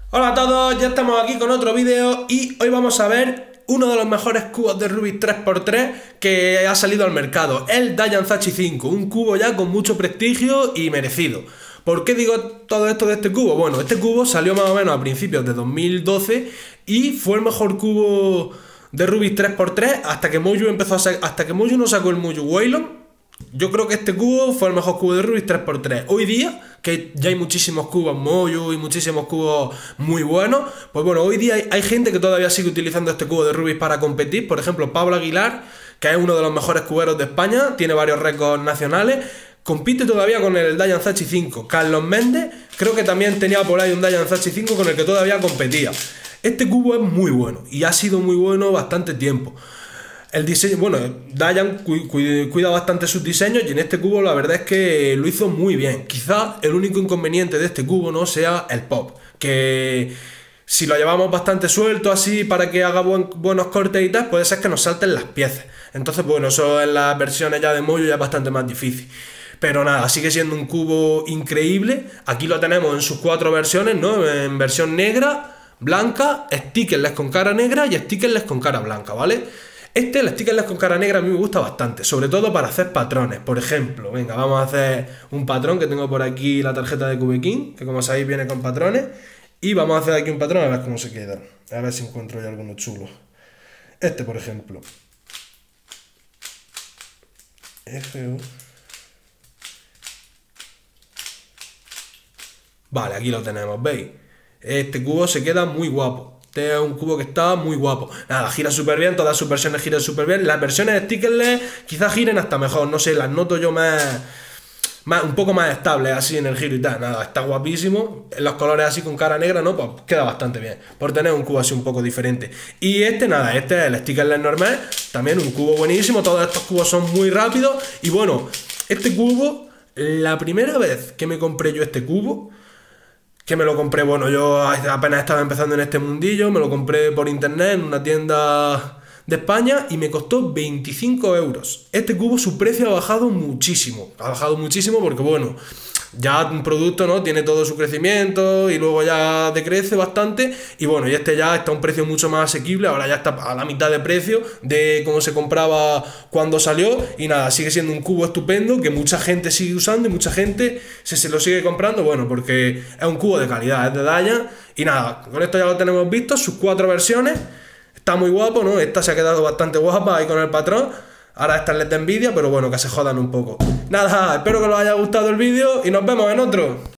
Hola a todos, ya estamos aquí con otro vídeo y hoy vamos a ver uno de los mejores cubos de Rubik 3x3 que ha salido al mercado, el Dayan Zachi 5, un cubo ya con mucho prestigio y merecido. ¿Por qué digo todo esto de este cubo? Bueno, este cubo salió más o menos a principios de 2012 y fue el mejor cubo de Rubik 3x3 hasta que Moju no sacó el Moju Waylon. Yo creo que este cubo fue el mejor cubo de Rubik 3x3. Hoy día, que ya hay muchísimos cubos Moju y muchísimos cubos muy buenos, pues bueno, hoy día hay gente que todavía sigue utilizando este cubo de Rubik para competir. Por ejemplo, Pablo Aguilar, que es uno de los mejores cuberos de España, tiene varios récords nacionales, compite todavía con el Dayan Zachi 5. Carlos Méndez, creo que también tenía por ahí un Dayan Zachi 5 con el que todavía competía. Este cubo es muy bueno y ha sido muy bueno bastante tiempo. El diseño, bueno, Dayan cuida bastante sus diseños y en este cubo la verdad es que lo hizo muy bien. Quizá el único inconveniente de este cubo no sea el pop, que si lo llevamos bastante suelto así para que haga buenos cortes y tal, puede ser que nos salten las piezas. Entonces, bueno, eso en las versiones ya de Moju ya es bastante más difícil. Pero nada, sigue siendo un cubo increíble. Aquí lo tenemos en sus 4 versiones, ¿no? En versión negra, blanca, stickerless con cara negra y stickerless con cara blanca, ¿vale? El stickerless con cara negra a mí me gusta bastante, sobre todo para hacer patrones. Por ejemplo, venga, vamos a hacer un patrón que tengo por aquí la tarjeta de Cubekin, que como sabéis viene con patrones. Y vamos a hacer aquí un patrón a ver cómo se queda. A ver si encuentro yo alguno chulo. Este, por ejemplo. Vale, aquí lo tenemos, ¿veis? Este cubo se queda muy guapo. Este es un cubo que está muy guapo. Nada, gira súper bien, todas sus versiones giran súper bien. Las versiones de stickerless quizás giren hasta mejor, no sé, las noto yo un poco más estables así en el giro y tal. Nada, está guapísimo. Los colores así con cara negra, ¿no? Pues queda bastante bien, por tener un cubo así un poco diferente. Y nada, este es el stickerless normal, también un cubo buenísimo. Todos estos cubos son muy rápidos. Y bueno, este cubo, la primera vez que me compré yo este cubo, que me lo compré, bueno, yo apenas estaba empezando en este mundillo, me lo compré por internet en una tienda de España y me costó 25 euros. Este cubo, su precio ha bajado muchísimo porque, bueno, ya un producto, ¿no? Tiene todo su crecimiento y luego ya decrece bastante y bueno, y este ya está a un precio mucho más asequible, ahora ya está a la mitad de precio de cómo se compraba cuando salió y nada, sigue siendo un cubo estupendo que mucha gente sigue usando y mucha gente se lo sigue comprando, bueno, porque es un cubo de calidad, es de Dayan y nada, con esto ya lo tenemos visto, sus 4 versiones, está muy guapo, ¿no? Esta se ha quedado bastante guapa ahí con el patrón. Ahora estas les da envidia, pero bueno, que se jodan un poco. Nada, espero que os haya gustado el vídeo y nos vemos en otro.